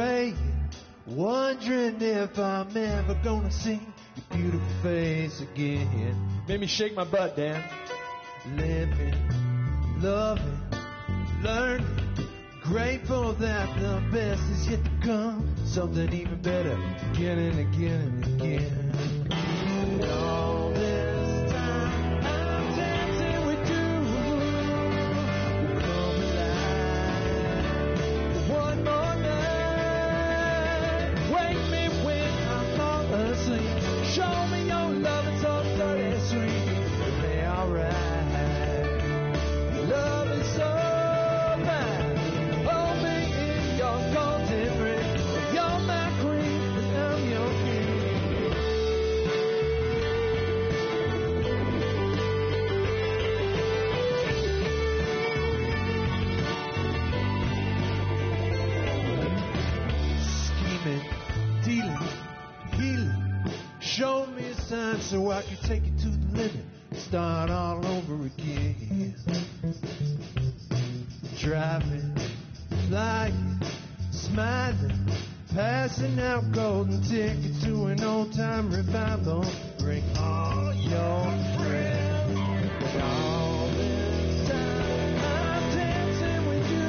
praying, wondering if I'm ever gonna see your beautiful face again. Made me shake my butt, Dan. Living, loving, learning, grateful that the best is yet to come. Something even better, again and again and again. And all this time I'm dancing with you. Come alive one more night. Wake me when I'm all asleep. Show me your love, it's all dirty sweet. It'll be alright. Love is so fine. Hold me in your golden ring. You're my queen and I'm your king. Scheming, dealing, healing. Show me a sign so I can take it to the limit. Start all over again. Driving, flying, smiling, passing out golden tickets to an old time revival. Bring all your friends. And all this time I'm dancing with you.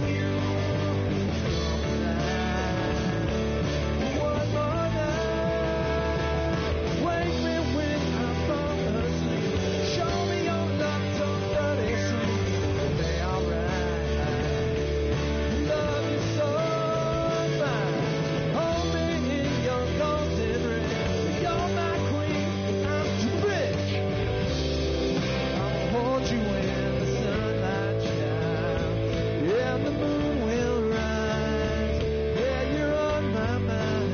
One more night. Wake me when I'm fall asleep. Show me your love so dirty sweet. It'll be alright. Love you so fine. Hold me in your golden ring. You're my queen, I'm too rich. I'll hold you when the sunlight shines. Yeah, the moon will rise. Yeah, you're on my mind.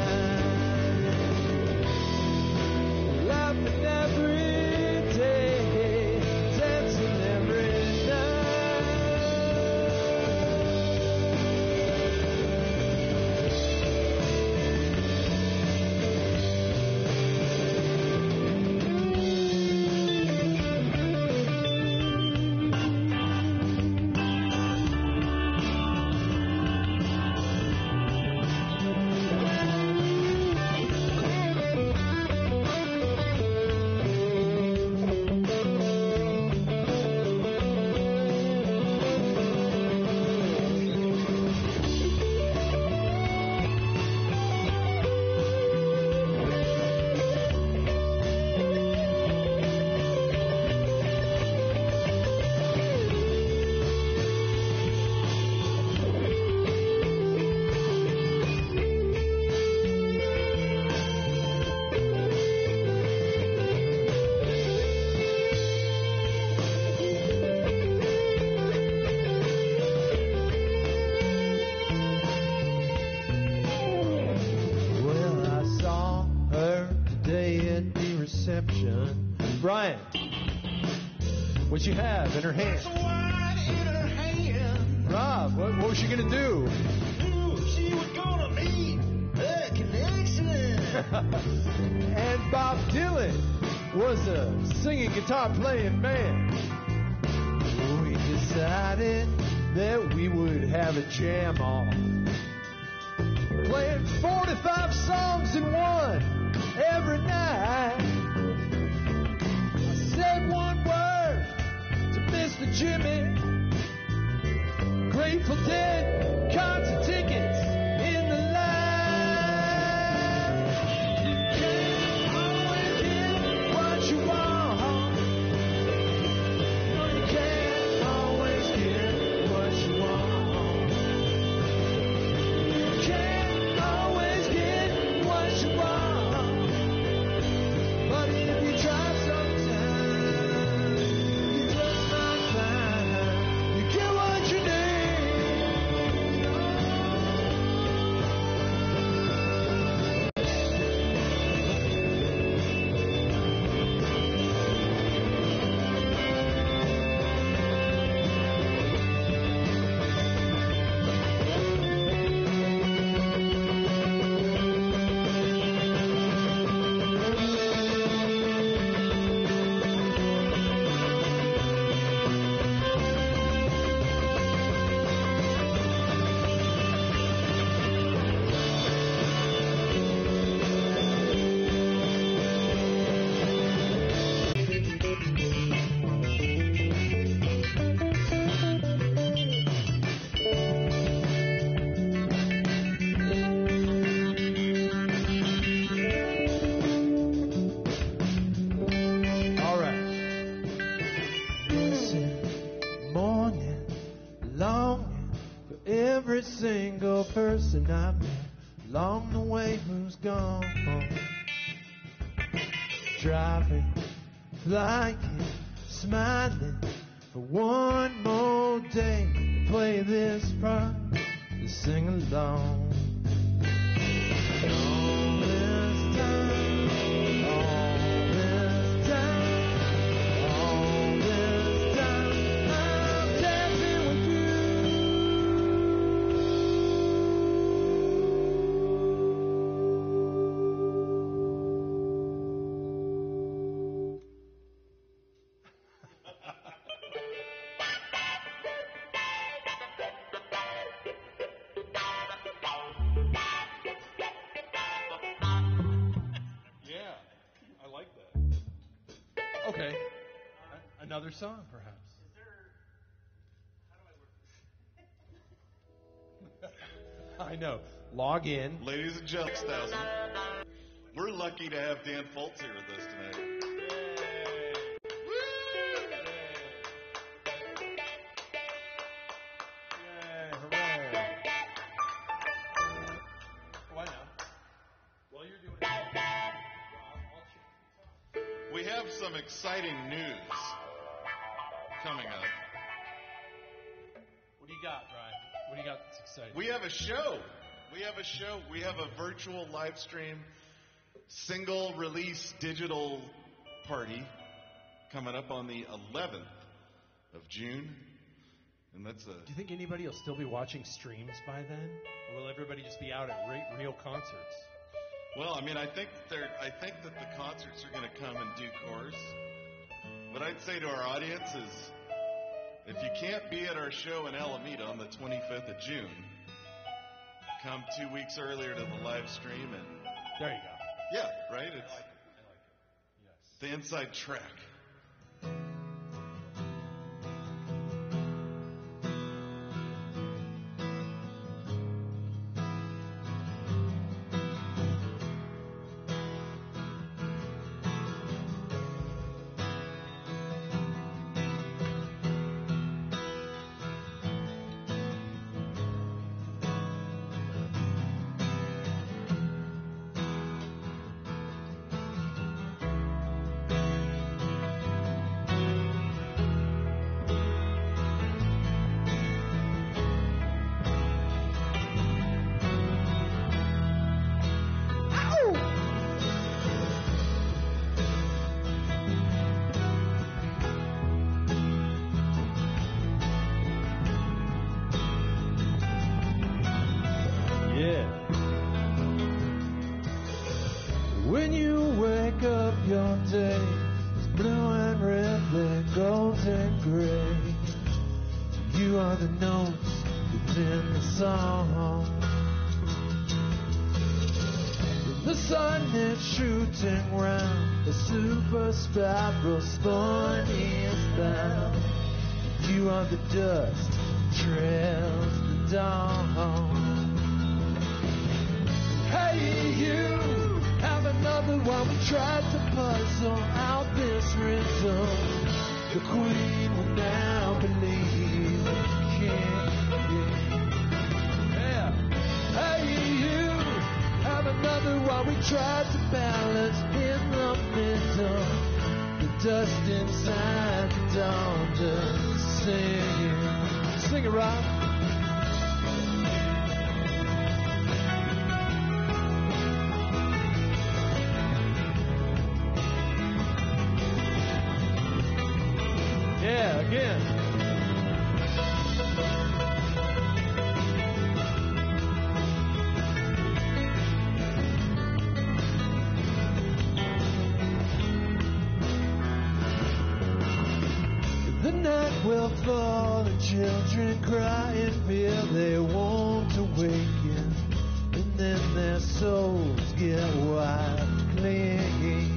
Laughing every day, dancing every night. Well, I saw her today at the reception. Brian, what you have in her hand? Wine in her hand. Rob, what was she gonna do? Ooh, she was gonna meet a connection. And Bob Dylan was a singing, guitar playing man. We decided that we would have a jam on. Playing 45 songs in one every night. I said one word to Mr. Jimmy. Grateful Dead, concert tickets in the line. You can't always get what you want. No, you can't always get what you want. You can't always get what you want. But if you try sometimes, you just might find you get what you need. nightmare along the way, who's gone? Driving, flying, smiling for one more day. Play this part and sing along. All this time, all this time, all this time, I'm dancing with you. Yeah, I like that. Okay, another song, perhaps. I know. Log in. Ladies and gentlemen, 6,000. We're lucky to have Dan Foltz here with us tonight. Yay, hooray. Why now? Well, you're doing it. We have some exciting news coming up. What do you got, Brian? What do you got that's exciting? We have a show. We have a virtual live stream single release digital party coming up on the 11th of June. And that's Do you think anybody will still be watching streams by then? Or will everybody just be out at real concerts? well, I mean, I think that the concerts are going to come in due course. What I'd say to our audience is, if you can't be at our show in Alameda on the 25th of June, come 2 weeks earlier to the live stream and There you go. yeah, right? It's I like it. Yes. the inside track. When you wake up, your day is blue and red, then gold and gray. You are the notes within the song. The sun is shooting round, a super spiral spun is bound. You are the dust, trails the dawn. Hey, you have another one. We tried to puzzle out this rhythm. The queen will now believe yeah. Hey, you have another one. We tried to balance in the middle. The dust inside the dawn just singing. Sing it, Rob. Yeah, again. The night will fall and children cry in fear they won't awaken, and then their souls get wide clean.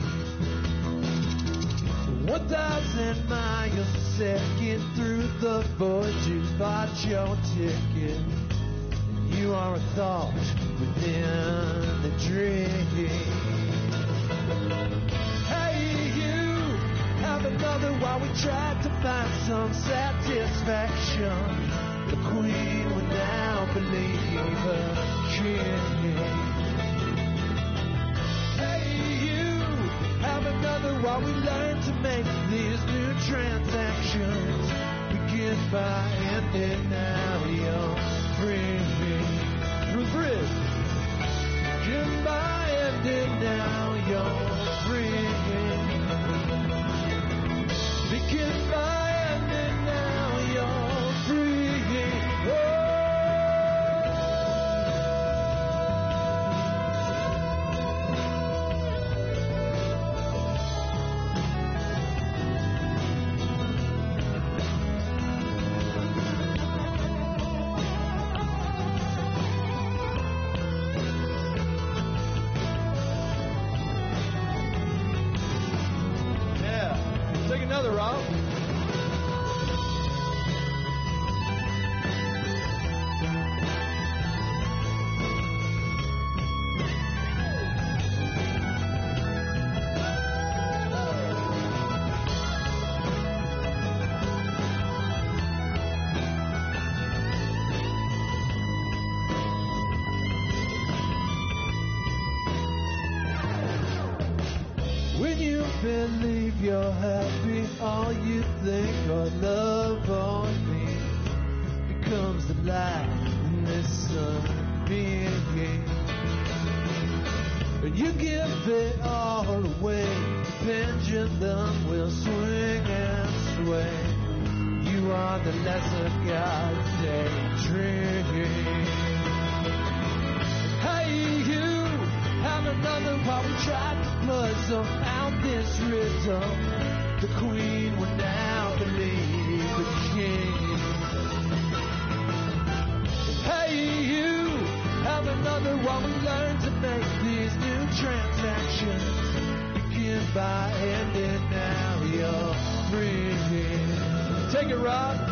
1,000 miles a second through the void, you bought your ticket. And you are a thought within the dream. Hey, you have another while we tried to find some satisfaction. The queen will now believer king. Hey, you have another while we learn to make these new transactions. Begin by ending now, you're free. Through bridge. Begin by ending now, you're free. Begin by ending now, you're free. Oh. Believe you're happy, all you think or love or me becomes the light in this sun being. And you give it all away, the pendulum will swing and sway. You are the lesser God's daydream. Hey, you have another while we try to puzzle out this rhythm. The queen will now believe the king. Hey, you have another while we learn to make these new transactions. Begin by ending now, you're free. Take it, Rob.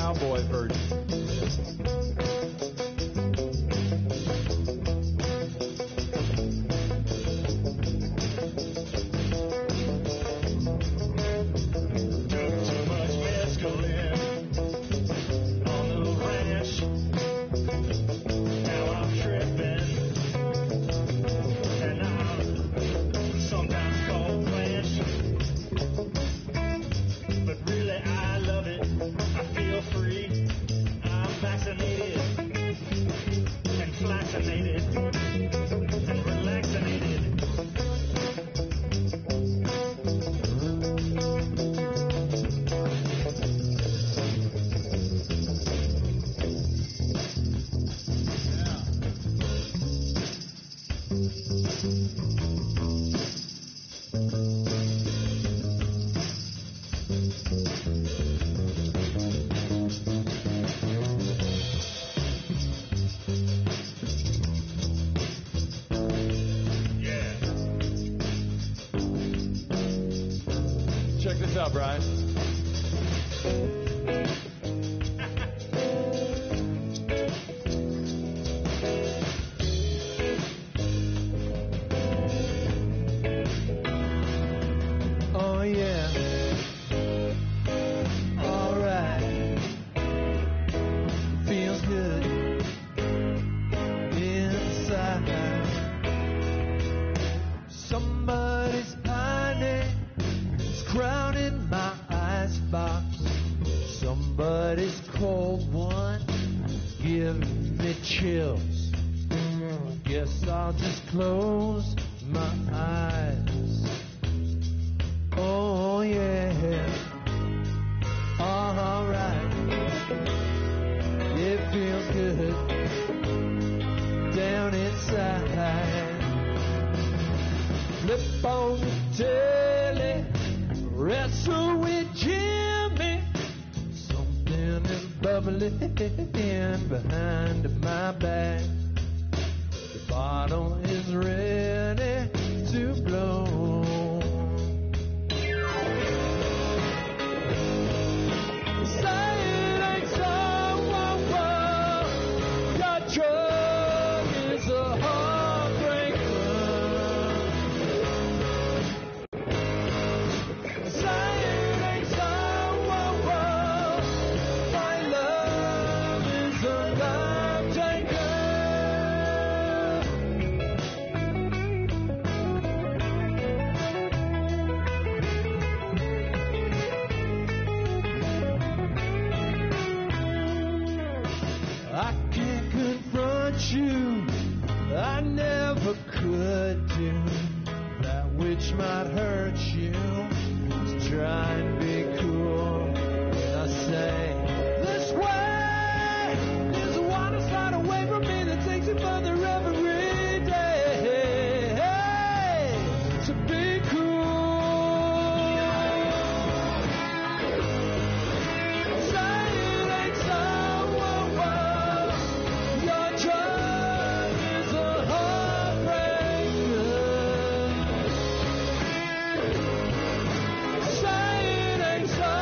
cowboy version. Check this out, Brian. Oh yeah. All right. Feels good inside. Somebody's pining, is crowding my icebox. Somebody's cold one, giving me chills. Guess I'll just close my eyes. Oh yeah, all right. It feels good down inside. Flip on the telly, wrestle with Jimmy. Something is bubbling behind my back. The bottle is ready to blow. I can't confront you, I never could do that which might hurt you. Just try and be cool. And I say, this way is the water slide away from me that takes it further every day. So be cool. Say it ain't so. Your drug is a heartbreaker. Say it ain't so.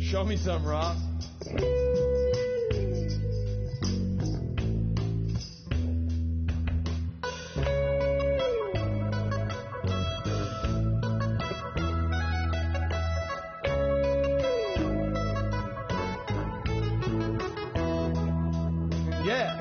Show me some, Rob. Yeah.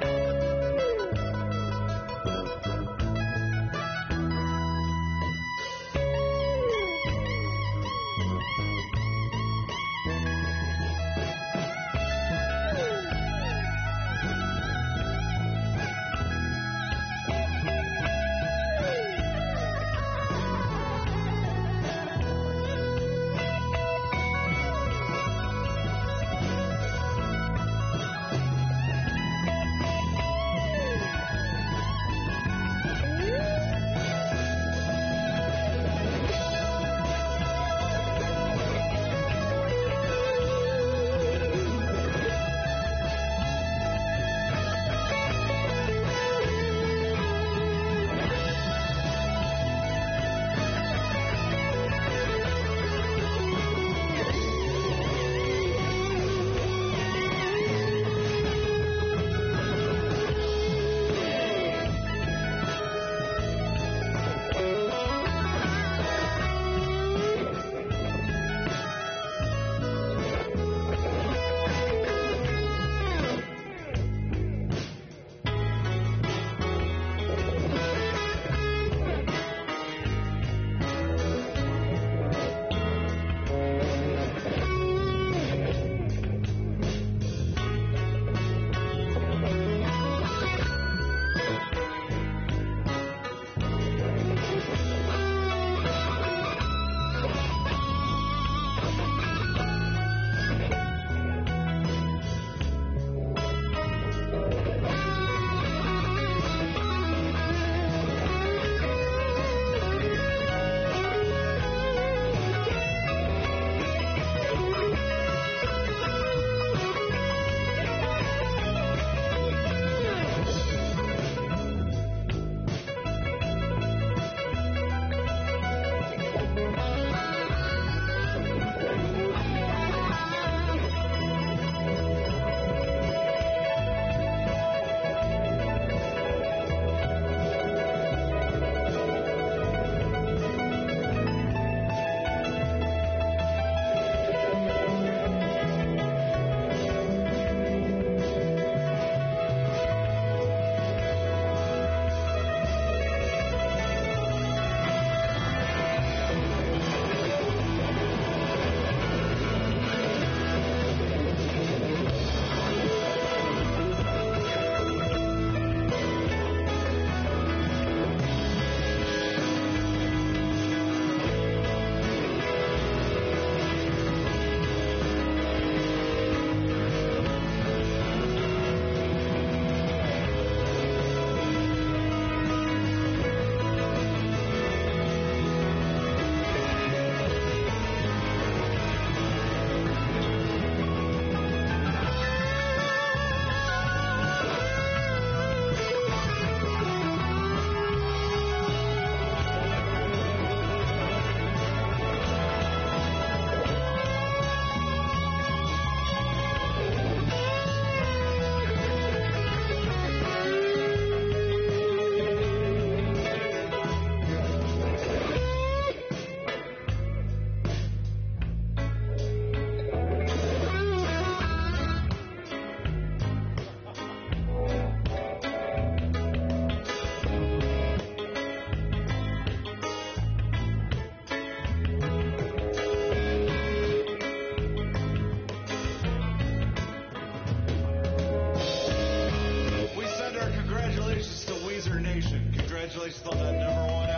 Congratulations on that #1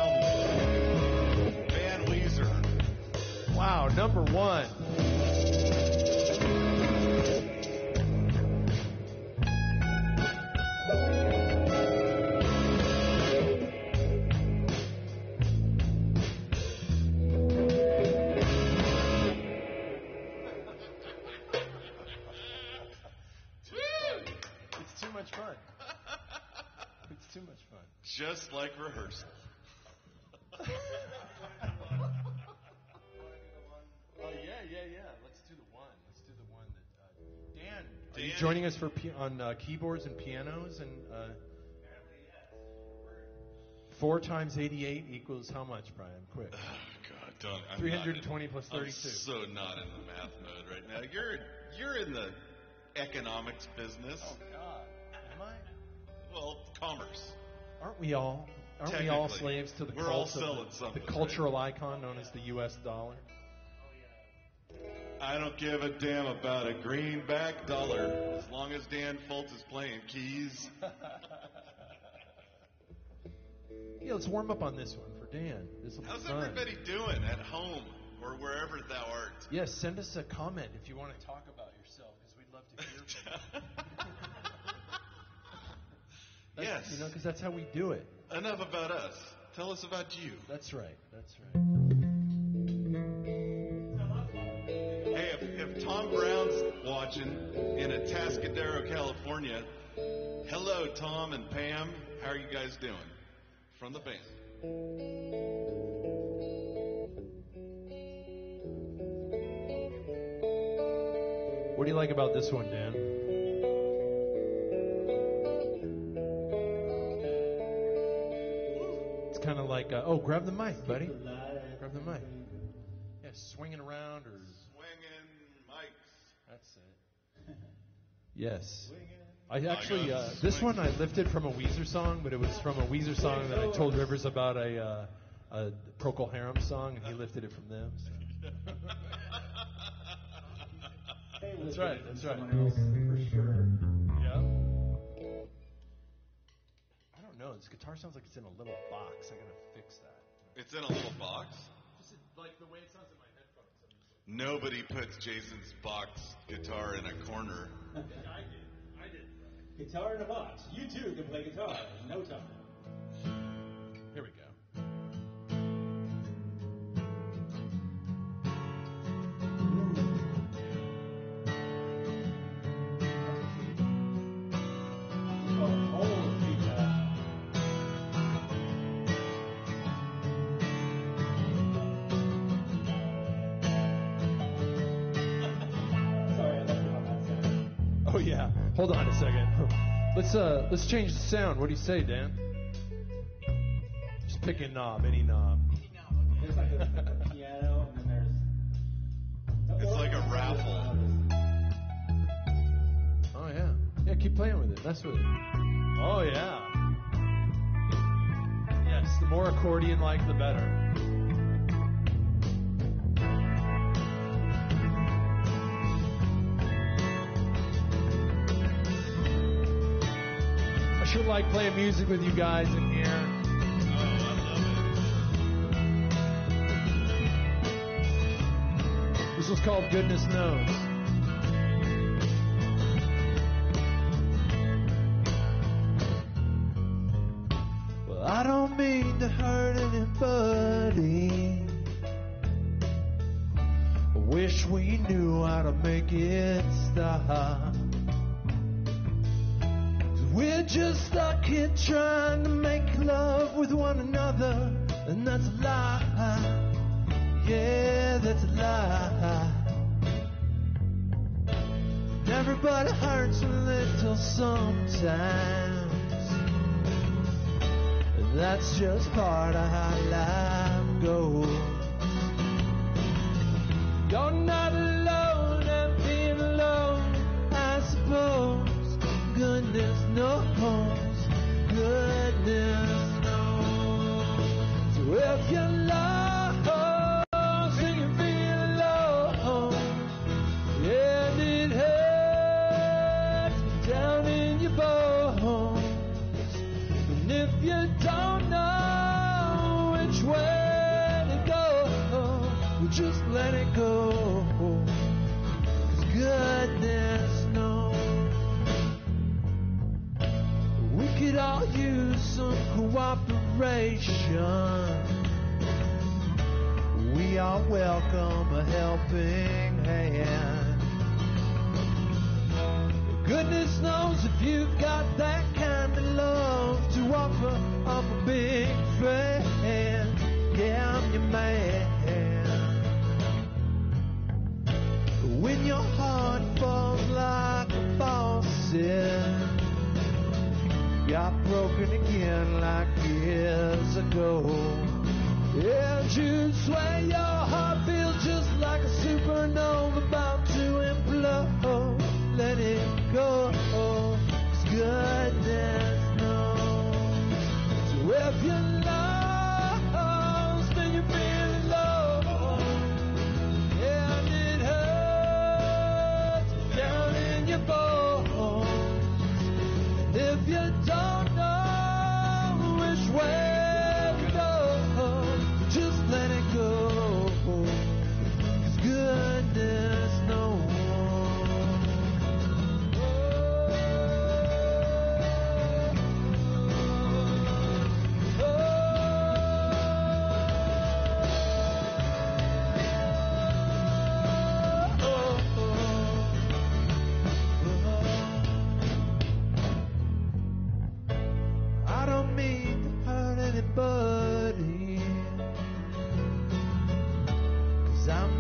album. Van Weezer. Wow, #1. It's too much fun. It's too much fun. Just like rehearsal. Oh, yeah. Let's do the one. joining us on keyboards and pianos, and 4 times 88 equals how much, Brian? Quick. Oh, God, don't. I'm 320 not plus in, 32. I'm so not in the math mode right now. You're in the economics business. Oh God, am I? Well, commerce. Aren't we all? Aren't we all slaves to the We're all cult selling of something, the cultural icon known as the U.S. dollar? I don't give a damn about a greenback dollar as long as Dan Fultz is playing keys. Yeah, let's warm up on this one for Dan. How's everybody doing at home or wherever thou art? Yes, send us a comment if you want to talk about yourself, because we'd love to hear from you. Yes. You know, because that's how we do it. Enough about us. Tell us about you. That's right. That's right. Hey, if Tom Brown's watching in Atascadero, California, hello, Tom and Pam. How are you guys doing? From the band. What do you like about this one, Dan? It's kind of like, grab the mic, buddy. Grab the mic. Yeah, swinging around or... Swinging mics. That's it. Yes. I actually, this one I lifted from a Weezer song, but it was from a Weezer song that I told Rivers about a Procol Harum song, and he lifted it from them. So. That's right. That's right. For sure. Yeah. I don't know. This guitar sounds like it's in a little box. I gotta fix that. It's in a little box. Just like the way it sounds in my headphones. Nobody puts Jason's box guitar in a corner. I did. Guitar in a box. You too can play guitar in no time. Here we go. Hold on a second. Let's change the sound. What do you say, Dan? Just pick a knob, any knob. There's like a piano, and then there's... It's like a raffle. Oh, yeah. Yeah, keep playing with it. That's what... Oh, yeah. Yes, the more accordion-like, the better. I sure like playing music with you guys in here. Oh, I love it. This was called Goodness Knows. Well, I don't mean to hurt anybody. I wish we knew how to make it stop. We're just stuck here trying to make love with one another, and that's a lie. Yeah, that's a lie. And everybody hurts a little sometimes, and that's just part of how life goes. You're not alone, and being alone, I suppose. Goodness knows, goodness knows. So if you're lost and you feel alone, and it hurts down in your bones, and if you don't know which way to go, well, just let it go. 'Cause goodness knows. We could all use some cooperation. We all welcome a helping hand. Goodness knows if you've got that kind of love to offer, I'm a big fan. Yeah, I'm your man. When your heart falls like a ball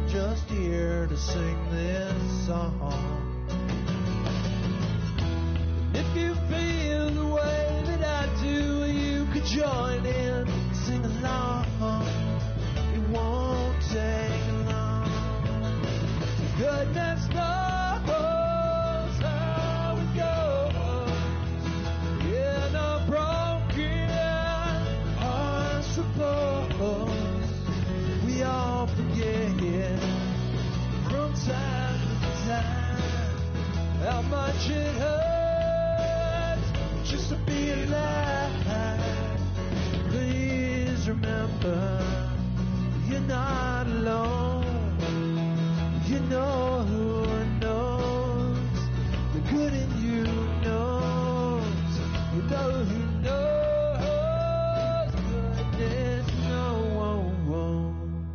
just here to sing this song. If you feel the way that I do, you could join in, sing along. It won't take long. Goodness knows how it goes. In a broken heart, suppose we all forget from time to time how much it hurts just to be alive. Please remember, you're not alone. You know who knows the good in you knows. You know who knows goodness knows.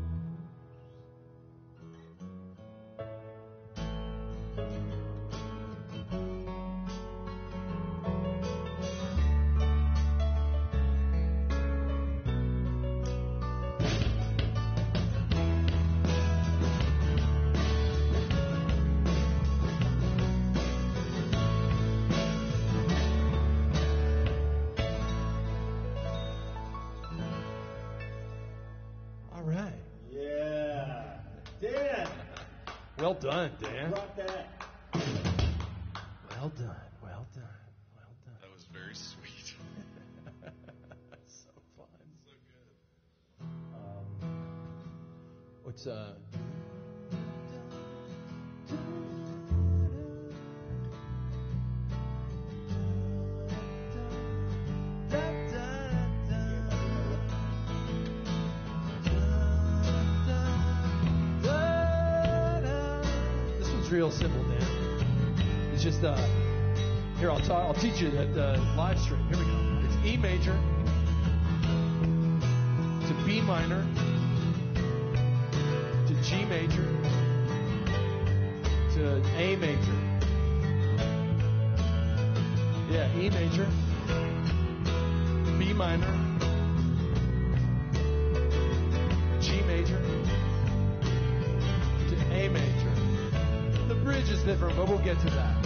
All right. Yeah. Dan, Well done, Dan. rock that. Well done. Well done. Well done. That was very sweet. So fun. So good. What's This one's real simple, Dan. It's just here I'll teach you that live stream. Here we go. It's E major to B minor to G major to A major. Yeah, E major, B minor, G major to A major. The bridge is different, but we'll get to that.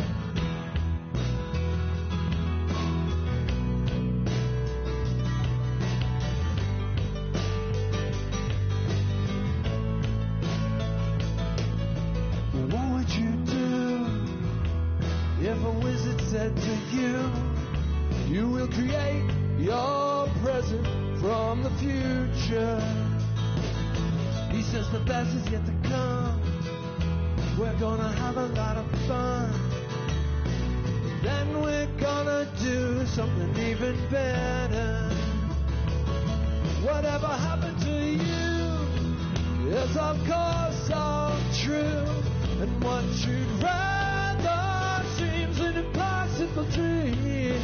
What would you do if a wizard said to you, you will create your present from the future? He says the best is yet to come. We're gonna have a lot of fun. Then we're gonna do something even better. Whatever happened to you is of course all true. And what you'd rather seems an impossible dream.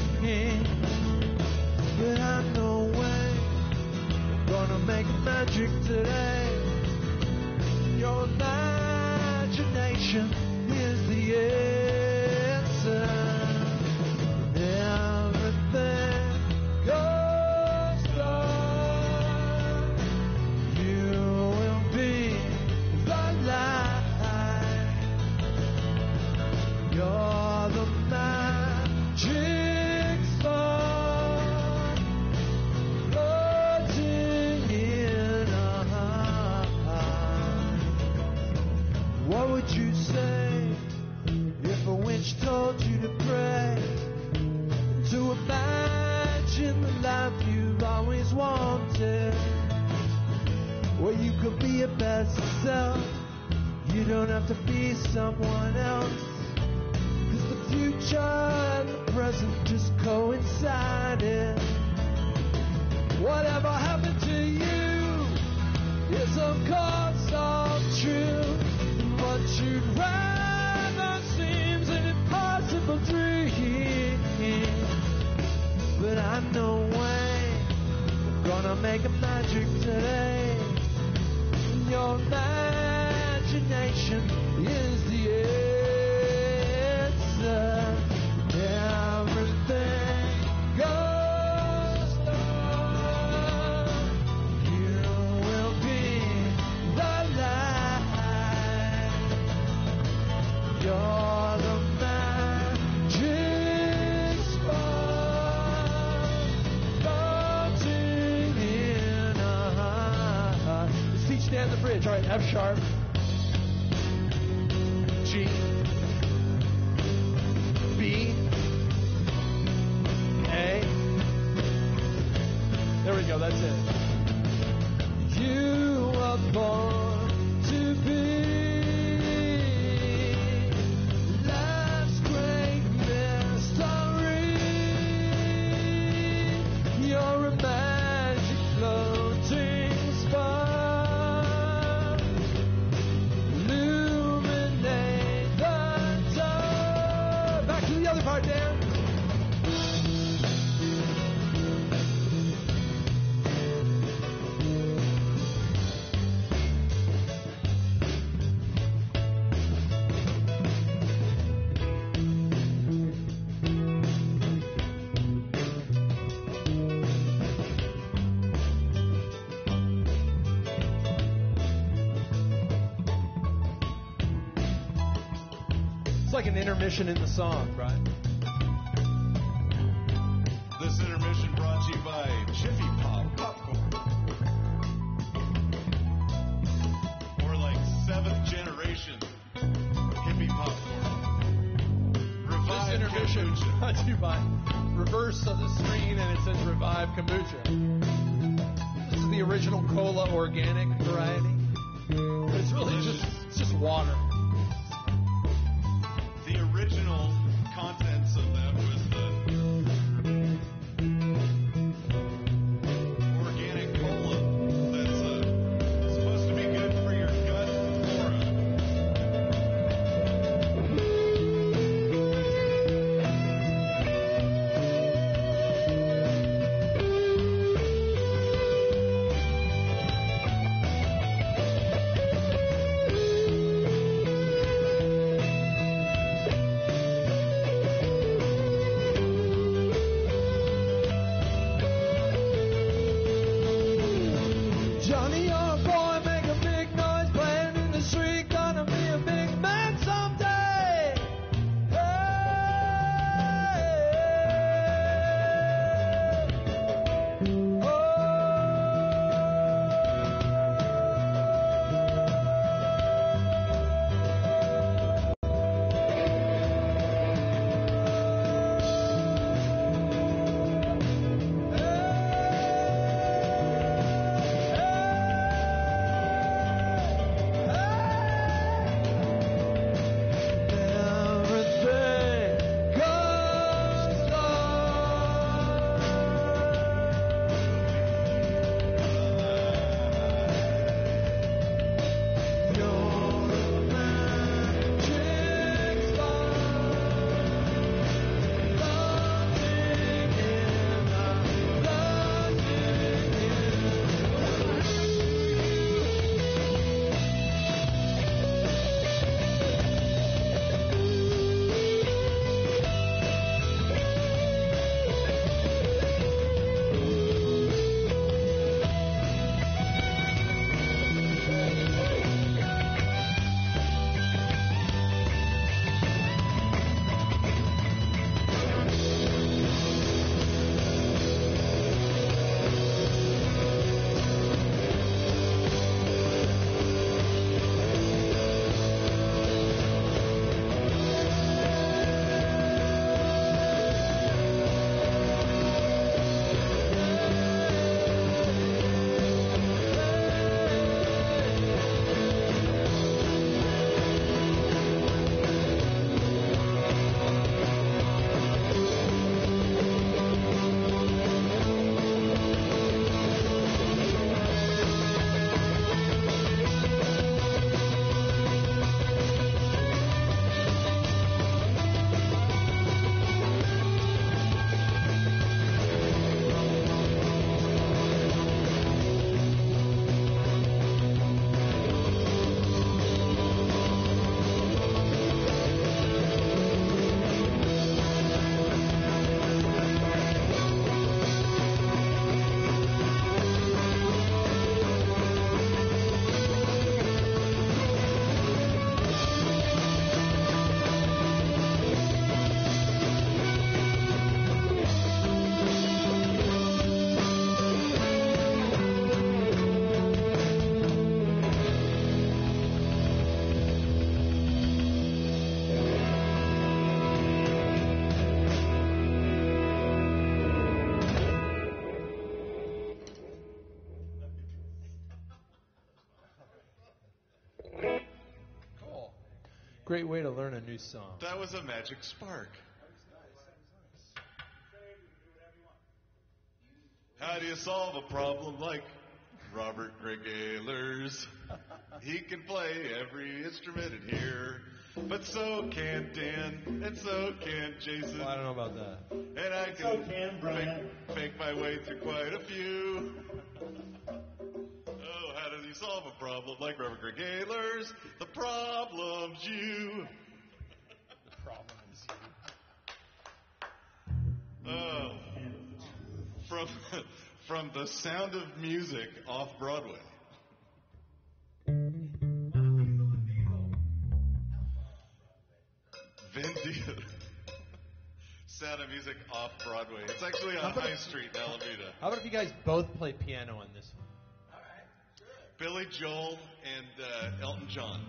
But I know way I'm gonna make magic today. Your imagination is the answer. Everything goes on. You will be the light. You're the magic star floating in our heart. What would you say if a witch told you to pray, to imagine the life you've always wanted, where you could be your best self? You don't have to be someone else, 'cause the future and the present just coincided. Whatever happened to you is of course all true. And what you'd rather seems an impossible dream. But I know way I'm gonna make a magic today. Your imagination is the answer. Everything goes on. You will be the light. the bridge. All right, F sharp, G, B, A. There we go, that's it. You were born to be life's great mystery. You're a magic floating spark. Illuminate the dark. Back to the other part, Dan. Like an intermission in the song, right? This intermission brought to you by Jiffy Pop Popcorn. Or like 7th generation hippie popcorn. This Revive intermission kombucha. brought to you by reverse of the screen, and it says Revive Kombucha. This is the original cola organic variety. It's really just water. The original contents of that was the organic cola that's supposed to be good for your gut flora. Great way to learn a new song. That was a magic spark. How do you solve a problem like Robert Greg Ehlers? He can play every instrument in here, but so can Dan, and so can Jason. Well, I don't know about that. And I So can Brian. fake my way through quite a few. Oh, how does he solve a problem like Robert Greg Ehlers? The problem's you. The problem is you. Oh, from The Sound of Music off Broadway. Vin Diesel. Sound of Music off Broadway. It's actually on High Street in Alameda. How about if you guys both play piano on this one? Billy Joel and Elton John.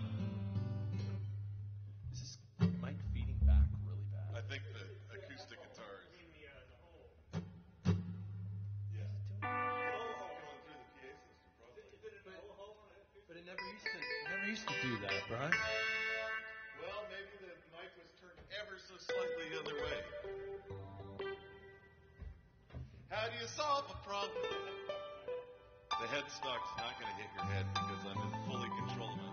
Is this mic feeding back really bad? I think the acoustic guitar is. Yeah. But it never used to do that, Brian. Well, maybe the mic was turned ever so slightly the other way. How do you solve a problem? The headstock's not going to hit your head because I'm in fully control mode.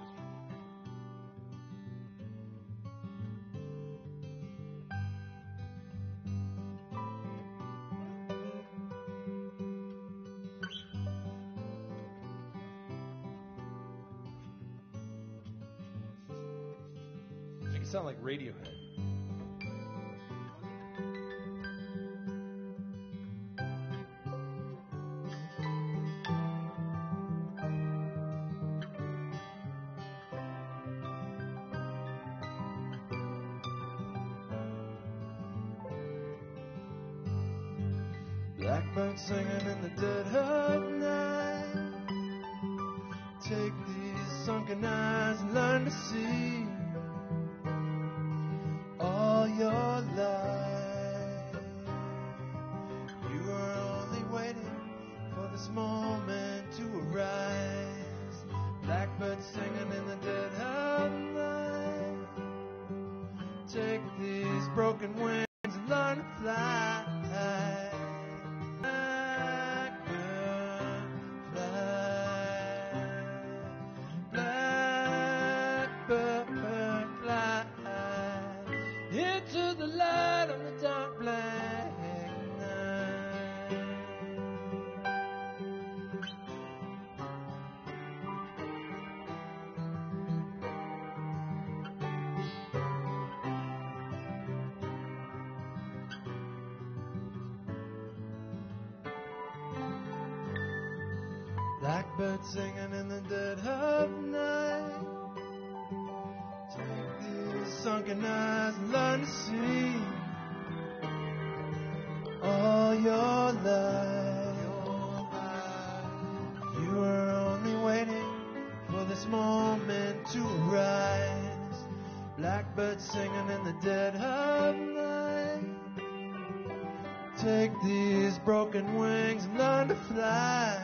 Make it sound like Radiohead. Blackbird singing in the dead of night. Take these sunken eyes and learn to see all your life. You were only waiting for this moment to arise. Blackbird singing in the dead of night. Take these broken wings and learn to fly. Blackbird singing in the dead of night. Take these sunken eyes and learn to see all your life. You were only waiting for this moment to arise. Blackbird singing in the dead of night. Take these broken wings and learn to fly.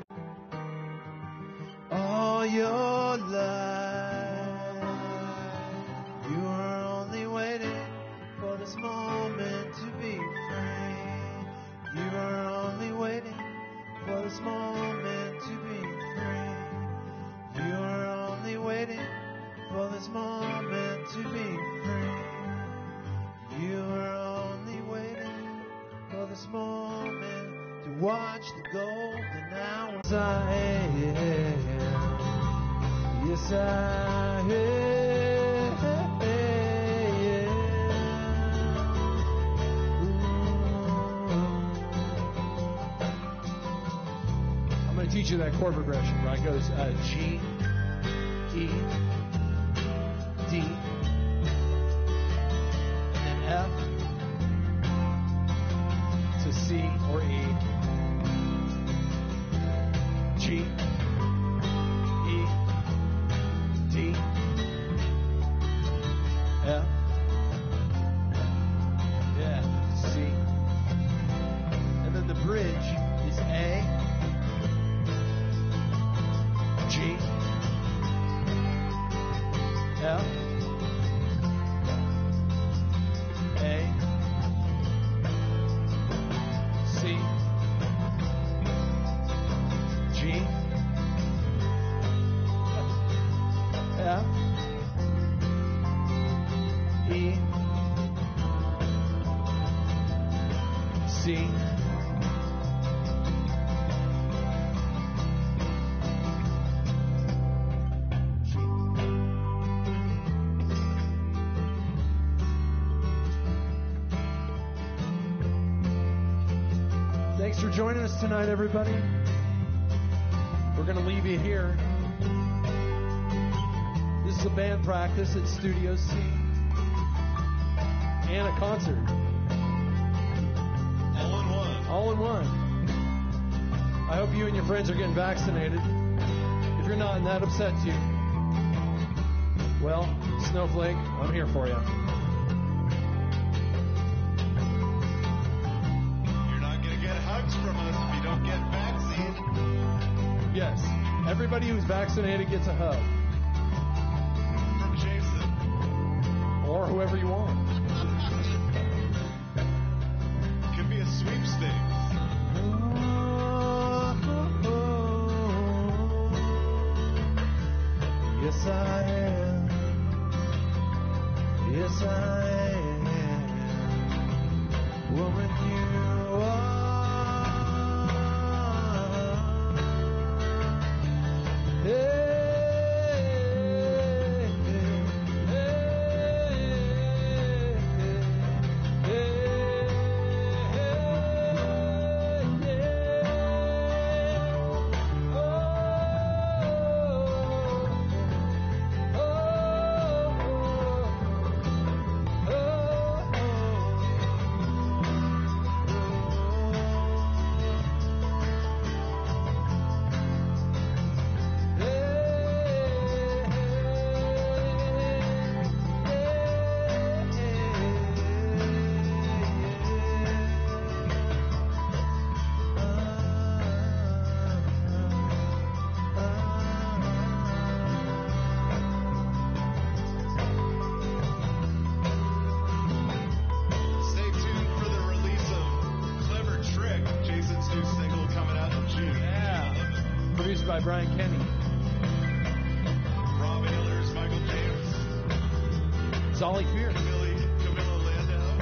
All your life, you were only waiting for this moment to be free. You were only waiting for this moment to be free. You were only waiting for this moment to be free. You were only waiting for this moment to watch the golden hours I am. Yes, I am. I'm going to teach you that chord progression where it goes G, E, D, and then F to C or E, G, E, D, F, yeah, C, and then the bridge is A, G, joining us tonight, everybody. We're going to leave you here. This is a band practice at Studio C and a concert. All in one. All in one. I hope you and your friends are getting vaccinated. If you're not and that upsets you, well, Snowflake, I'm here for you. You're not going to get hugs from us if you don't get vaccinated. Yes, everybody who's vaccinated gets a hug. From Jason. Or whoever you want. Could be a sweepstakes. Yes, I am. Yes, I am. Woman, you are. Stay tuned for the release of Clever Trick, Jason's new single coming out in June. Yeah. Produced by Brian Kenny. Rob Ayers, Michael James, Zolly Fear. Camilla Landau,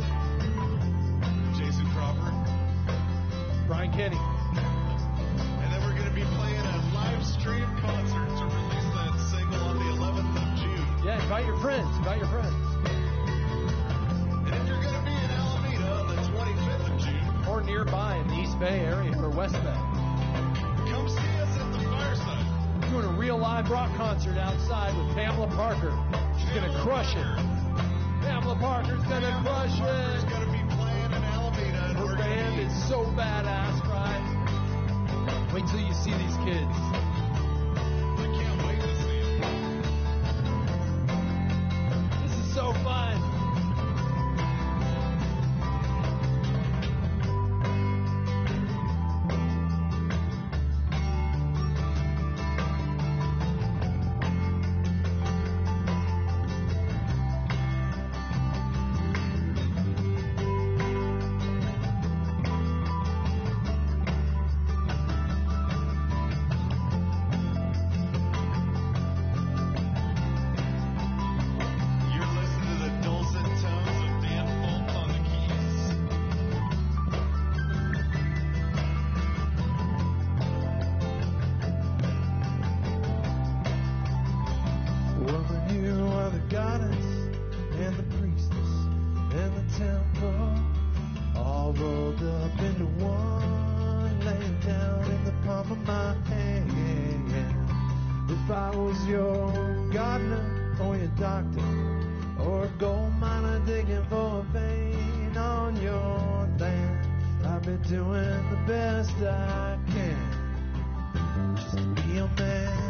Jason Crawford. Brian Kenny. And then we're going to be playing a live stream concert to release that single on the 11th of June. Yeah, invite your friends. Invite your friends. And if you're going to be in Alameda on the 25th of June, Or nearby in the East Bay area or West Bay. come see us at the Fireside. Doing a real live rock concert outside with Pamela Parker. She's going to crush it. Pamela Parker's going to crush Parker's it. going to be playing in Alameda. And Her we're gonna band be- is so badass, right? Wait till you see these kids. I can't wait to see it. This is so fun. You're listening to the dulcet tones of Dan Folk on the keys. Woman, you are the goddess and the priestess and the temple, all rolled up into one, laying down in the palm of my hand. If I was your gardener or your doctor or a gold miner digging for a vein on your land, I'd be doing the best I can just to be your man.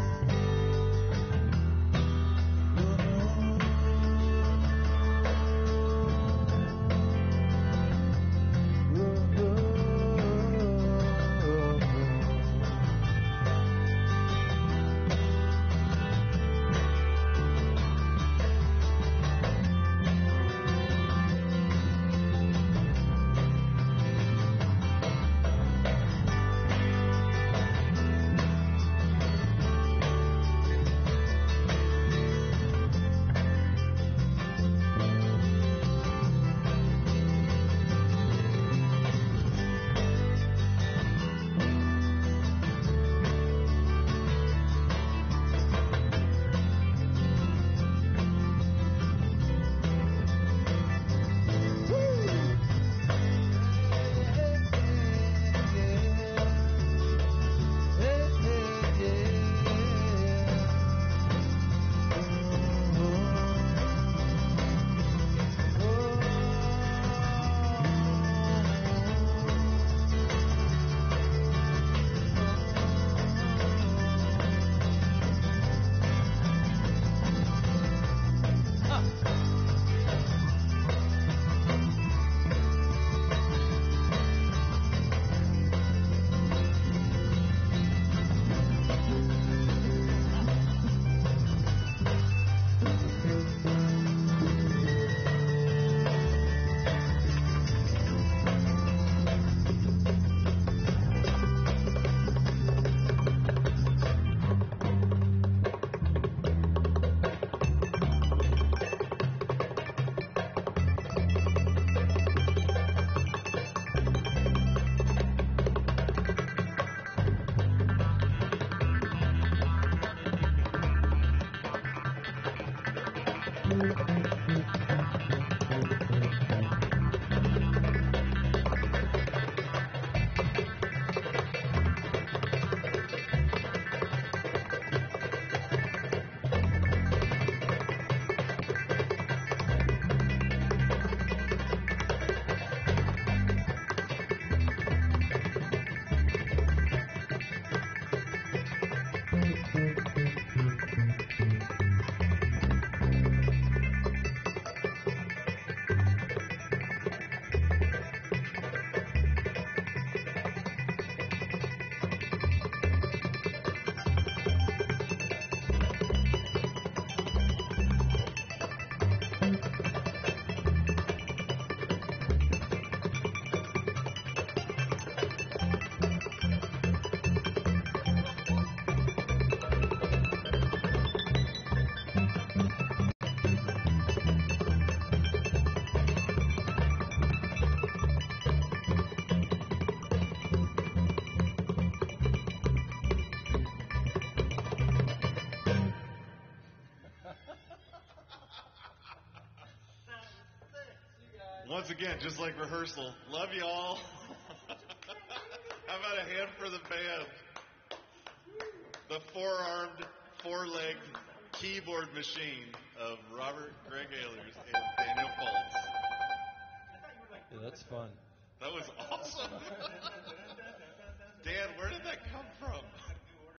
Once again, just like rehearsal, love you all. How about a hand for the band? The four-armed, four-legged keyboard machine of Robert Greg Ehlers and Daniel Fultz. Yeah, that's fun. That was awesome. Dan, where did that come from?